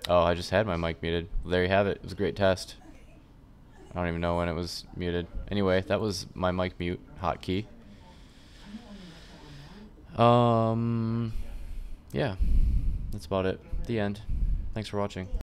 Oh, I just had my mic muted. There you have it. It was a great test. I don't even know when it was muted. Anyway, that was my mic mute hotkey. Yeah, that's about it. The end. Thanks for watching.